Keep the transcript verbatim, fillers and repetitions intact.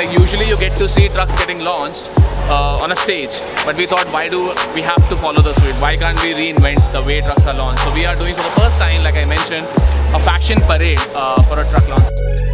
like usually you get to see trucks getting launched uh, on a stage, but we thought, why do we have to follow the suit? Why can't we reinvent the way trucks are launched? So we are doing for the first time, like I mentioned, a fashion parade uh, for a truck launch.